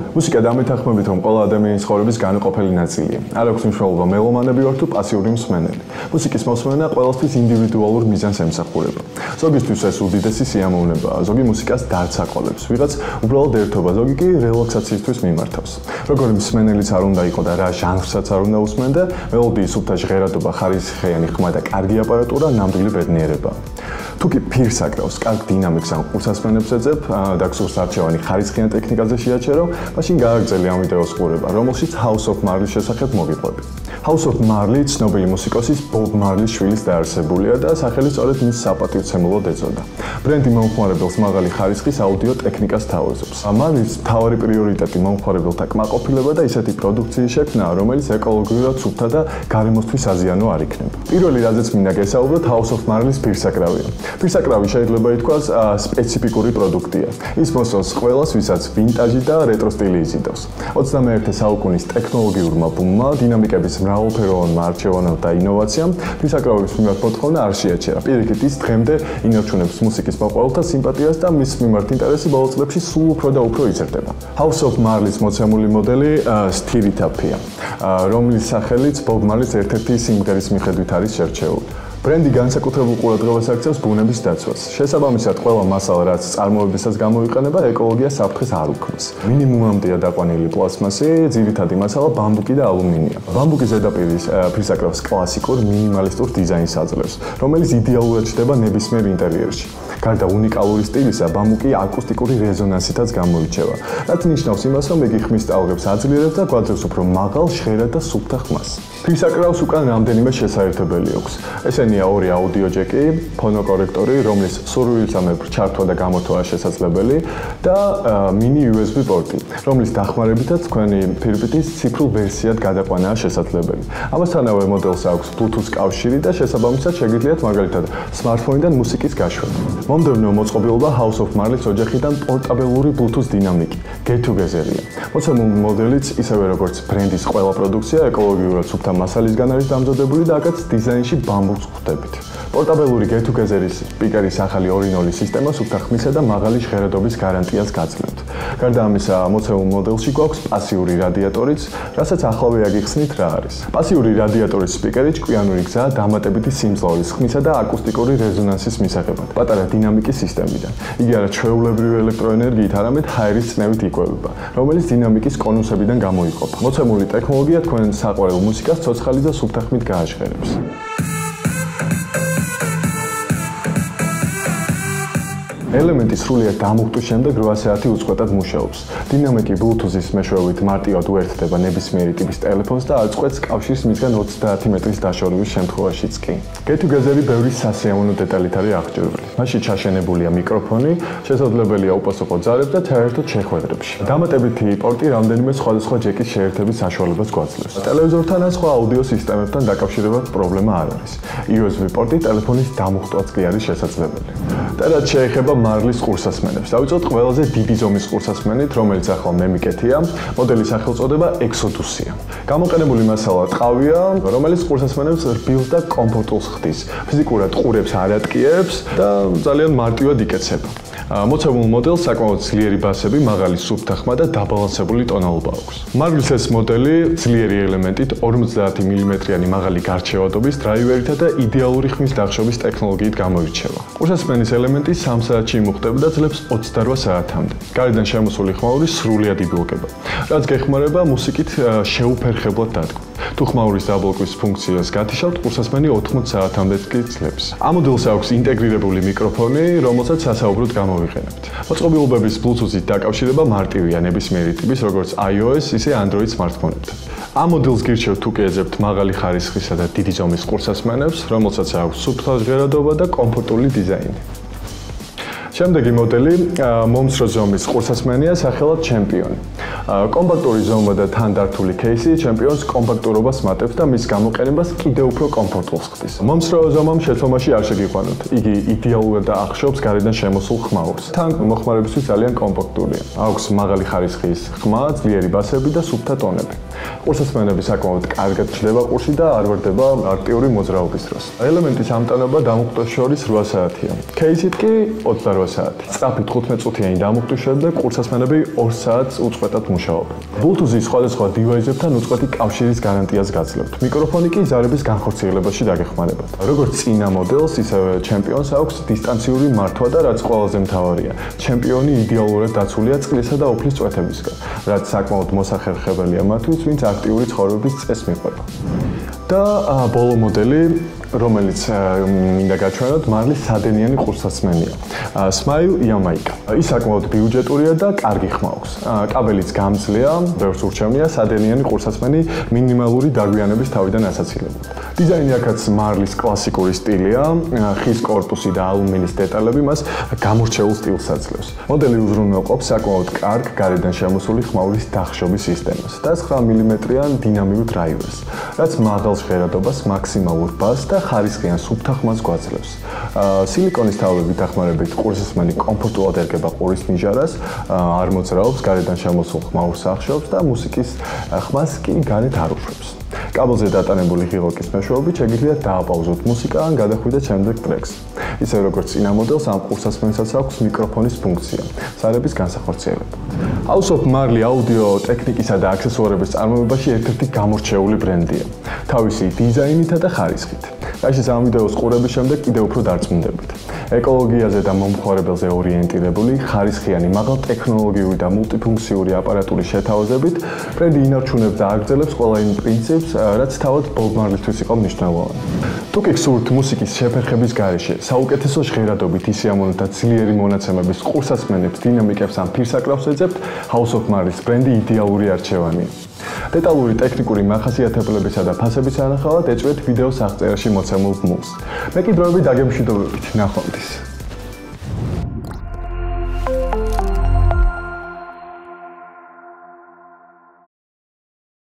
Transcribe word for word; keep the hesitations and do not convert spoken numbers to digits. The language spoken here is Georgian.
მუსიკა დამეთანხმებით, რომ ყველა ადამიანის ცხოვრების განუყოფელი ნაწილია. არ აქვს მნიშვნელობა მელომანები ვარ თუ პასიური მსმენელი. მუსიკის მოსმენა ყველასთვის ინდივიდუალურ მიზანს ემსახურება. ზოგისთვის ეს უდიდესი სიამოვნებაა, ზოგი მუსიკას დარცაყოლებს, ვიღაც უბრალოდ ერთობა, ზოგი კი რელაქსაციისთვის მიმართავს. როგორი მსმენელიც არ უნდა იყო და რა ჟანრსაც არ უნდა უსმენდა, მელოდიის სუფთა ჟღერადობა, ხარისხიანი ხმა და კარგი აპარატურა ნამდვილი ბედნიერებაა. თუ კი ფირს აკრავს, კარგ დინამიკს ან ყურსასმენებს ეძებ და გსურს არჩევანი ხარისხიან ტექნიკაზე შეაჩერო, მაშინ გააგრძელე ამ ვიდეოს ყურება, რომელშიც House of Marley-ის შესახებ მოგიყვები. House of Marley ცნობილი მუსიკოსის Bob Marley-ის შვილის დაარსებულია და სახელი სწორედ მის საპატივცემულოდ ეწოდა. ბრენდი მომხმარებელს მაღალი ხარისხის აუდიო ტექნიკას თავაზობს. Marley-ის მთავარი პრიორიტეტი მომხმარებელთა კმაყოფილება და ისეთი პროდუქციის შექმნაა, რომელიც ეკოლოგიურად სუფთა და გარემოსთვის აზიანო არ იქნება. პირველი, რაზეც მინდა გესაუბროთ, House of Marley-ის ფირსაკრავია. ფირსაკრავი შეიძლება ითქვას სპეციფიკური პროდუქტია. ის მოსწონს ყველას, ვისაც ვინტაჟი და რეტრო სტილი იზიდავს. ოცდამეერთე საუკუნის ტექნოლოგიურმა ბუმმა, დინამიკების მრავალფეროვანმა არჩევანამ და ინოვაციამ ფირსაკრავების მიმართ მოთხოვნა არ შეაჩერა. პირიქით, ის დღემდე ინარჩუნებს მუსიკის მოყვარულთა სიმპათიას და მის მიმართ ინტერესი ბოლო წლებში სულ უფრო და უფრო იზრდება. House of Marley-ის მოცემული მოდელი Stirritapia, რომლის სახელიც Bob Marley-ის ერთ-ერთი სიმღერის მიხედვით არის შერჩეული. ბრენდი განსაკუთრებულ ყურადღებას აქცევს ბუნების დაცვას. შესაბამისად, ყველა მასალა, რაც წარმოებისას გამოიყენება, ეკოლოგიას საფრთხეს არ უქმნის. მინიმუმამდეა დაყვანილი პლასმასი, ძირითადი მასალა ბამბუკი და ალუმინია. ბამბუკის ზედაპირი ფირსაკრავს კლასიკურ მინიმალისტურ დიზაინს აძლევს, რომელიც იდეალურად ჩნდება ნებისმიერ ინტერიერში. გარდა უნიკალური სტილისა, ბამბუკი აკუსტიკური რეზონანსითაც გამოირჩევა, რაც ნიშნავს იმას, რომ იგი ხმის ტალღებს აძლიერებს და გვაძლევს უფრო მაღალ, ჟღერად და სუფთა ხმას. ფირსაკრავს უკან რამდენიმე შესაერთებელი აქვს. ესენია ორი აუდიო ჯეკი, ფონოკორექტორი, რომლის სურვილისამებრ ჩართვა და გამოთვალა შესაძლებელი და მინი იუ ეს ბი პორტი, რომლის დახმარებითაც თქვენი ფირფიტის ციფრულ ვერსიად გადაყვანაა შესაძლებელი. ამასთანავე მოდელს აქვს Bluetooth კავშირი და შესაბამისად შეგიძლიათ მაგალითად smartphone-დან მუსიკის გაშვება. მომდევნო მოწყობილობა House of Marley-ის ოჯახიდან პორტაბელური Bluetooth დინამიკი, Get Together-ია. მოცემული მოდელიც ისევე როგორც ბრენდის ყველა პროდუქცია ეკოლოგიურად სუფთა მასალისგან არის დამზადებული და აქაც დიზაინში ბამბუკს ხვდებით. პორტაბელური Get Together-ის სპიკერის ახალი ორი ნული სისტემა სუფთა ხმისა და მაღალი ჟღერადობის გარანტიას გაძლევთ. გარდა ამისა, მოცემულ მოდელში გვაქვს პასიური რადიატორიც, რასაც ახლავე აგიხსნით რა არის. პასიური რადიატორის სპიკერი ჭკვიანური გზაა დამატებითი სიმძლავრის ხმისა და აკუსტიკური რეზონანსის მისაღებად, პატარა დინამიკის სისტემიდან. იგი არა ჩვეულებრივი ელექტროენერგიით, არამედ ჰაერის წნევით იკვებება, რომელიც დინამიკის კონუსებიდან გამოიყოფა. მოცემული ტექნოლოგია თქვენ საყვარელ მუსიკას ცოცხალი და სუფთა ხმით გააჟღერებს. ელემენტი სრულიად დამუხტვის შემდეგ რვა საათი უწყვეტად მუშაობს. დინამიკი Bluetooth-ის მეშვეობით მარტივად უერთდება ნებისმიერი ტიპის ტელეფონს და აწყვეტს კავშირს მისგან ოცდაათი მეტრის დაშორების შემთხვევაშიც კი. Get Together-ი ბევრი სასიამოვნო დეტალით არის აღჭურვილი. მასში ჩაშენებულია მიკროფონი, შესაძლებელია უპასუხო ძალებს და საერთოდ შეხვედრებში. დამატებითი პორტი რამდენიმე სხვადასხვა ჯეკის შეერთების საშუალებას გვაძლევს. ტელევიზორთან ან სხვა აუდიო სისტემებთან დაკავშირებად პრობლემა არ არის. იუ ეს ბი პორტი ტელეფონის დამუხტვაც კი არის შესაძლებელი. და რაც შეეხება Marley-ის ყურსასმენებს. დავიწყოთ ყველაზე დიდი ზომის ყურსასმენით, რომელიც ახლა მე მიკეთია. მოდელის სახელწოდება Exodus-ია. გამოყენებული მასალა ტყავია, რომელიც ყურსასმენებს რბილს და კომფორტულს ხდის. ფიზიკურად ყურებს არ ატკიებს და ძალიან მარტივად იკეცება. მოცემულ მოდელს საკმაოდ ძლიერი ბასები, მაღალი სუფთა ხმა და დაბალანსებული ტონალობა აქვს. Marley-ის ეს მოდელი ძლიერი ელემენტით ორმოცდაათი მილიმეტრიანი მაღალი გარჩევადობის დრაივერითა და იდეალური ხმის დახშობის ტექნოლოგიით გამოირჩევა. ყურსასმენის ელემენტი სამ საათში იმუხტება და ძლებს ოცდარვა საათამდე. გარედან შემოსული ხმაური სრულიად იბლოკება, რაც გეხმარება მუსიკით შეუფერხებლად დადგმ. თუ ხმაურის დაბლოკვის ფუნქციას გათიშავთ, ყურსასმენი ოთხმოც საათამდე კი ძლებს. ამ მოდელს აქვს ინტეგრირებული მიკროფონი, რომელსაც სასაუბროდ გამოვიყენებთ. მოწყობილობების Bluetooth-ით დაკავშირება მარტივია ნებისმიერი ტიპის, როგორც iOS, ისე Android smartphone-ებთან. ამ მოდელს გირჩევთ თუ კი ეძებთ მაღალი ხარისხისა და დიდი ზომის ყურსასმენებს, რომელსაც აქვს სუფთა ჟღერადობა და კომფორტული დიზაინი. შემდეგი მოდელი მომცრო ზომის ყურსასმენია სახელად Champion. კომპაქტური ზომა და თანდართული кейსი ჩემპიონს კომპაქტურობას მატებს და მის გამოყენებას კიდევ უფრო კომფორტულს ხდის. მომცრო ზომამ შეცდომაში არ შეგიყვანოთ. იგი იდეალურად ახშობს გარედან შემოსულ ხმაურს. თან მოხმარებისთვის ძალიან კომპაქტურია. აქვს მაღალი ხარისხის ხმა, ძლიერი ბასები და სუფთა ტონები. ყურსასმენები საკმაოდ კარგად ჩნდება ყურში და არ ვარდება აქტიური მოძრაობის დროს. ელემენტის ამტანება დამუხტვას შორის რვა საათია. кейსით კი ოცდარვა საათი. სწრაფი თხუთმეტ წუთიანი დამუხტვის შემდეგ ყურსასმენები ორ საათს უწყვეტად მუშაობენ. Bluetooth-ის სხვადასხვა დივაისებთან უწყვეტი კავშირის გარანტიას გაძლევთ. მიკროფონი კი ზარების განხორციელებაში დაგეხმარებათ. როგორც წინა მოდელს, ისევე ჩემპიონს აქვს დისტანციური მართვა და რაც ყველაზე მთავარია, ჩემპიონი იდეალურად დაცულია წყლისა და უფლის წვეთებისგან, რაც საკმაოდ მოსახერხებელია მათთვის, ვინც აქტიური ცხოვრების წესს მიყვება. და ბოლო მოდელი, რომელიც მინდა გაჩვენოთ, მარლის სადენიანი ყურსასმენია. Smile Jamaica. ის საკმაოდ ბიუჯეტურია და კარგი ხმა აქვს. კაბელიც გამძლეა, ბევრს ურჩევნია სადენიანი ყურსასმენი მინიმალური დაგვიანების თავიდან ასაცილებლად. დიზაინი აქაც მარლის კლასიკური სტილია, ხის კორპუსი და ალუმინის დეტალები მას გამორჩეულ სტილს აძლევს. მოდელი უზრუნველყოფს საკმაოდ კარგ გარედან შემოსული ხმაურის დახშობის სისტემას და ცხრა მილიმეტრიან დინამიურ დრაივერს, რაც მაღალ ჟღერადობას, მაქსიმალურ ბასს და ხარისხიან სუფთა ხმას გვაძლევს. სილიკონის თავლებით დახმარებით ყურსასმენი კომფორტულად ერგება ყურის ნიჟარას, არ მოძრაობს, გარედან შემოსულ ხმაურს ახშობს და მუსიკის ხმას კი გარეთ არ უშვებს. კაბელზე დატანებული ღილაკის მეშვეობით შეგიძლიათ დააპაუზოთ მუსიკა ან გადახვიდეთ შემდეგ ტრეკს. ისე როგორც წინა მოდელს, ამ ყურსასმენსაც აქვს მიკროფონის ფუნქცია, ზარების განსახორციელებლად. House of Marley აუდიო ტექნიკისა და აქსესუარების წარმოებაში ერთ-ერთი გამორჩეული ბრენდია, თავისი დიზაინითა და ხარისხით. რაიშიც ამ ვიდეოს ყურების შემდეგ კიდევ უფრო დარწმუნდებით. ეკოლოგიაზე და მომხმარებელზე ორიენტირებული, ხარისხიანი, მაღალ ტექნოლოგიური და მულტიფუნქციური აპარატურის შეთავაზებით, ბრენდი ინარჩუნებს და აგრძელებს ყველა იმ პრინციპს, რაც თავად Bob Marley-თვის იყო მნიშვნელოვანი. თუ კი გსურთ მუსიკის შეფერხების გარეშე, საუკეთესო ჟღერადობით ისიამოვნებთ და ძლიერი მონაცემების ყურსასმენებს, დინამიკებს ან ფირსაკრავს ეძებთ, House of Marley-ის ბრენდი იდეალური არჩევანია. დეტალური ტექნიკური მახასიათებლებისა და ფასების ანახავად ეწვიეთ ვიდეოს აღწერაში მოცემულ ბმულს. მე კი დროებით დაგემშვიდობებით, ნახვამდის.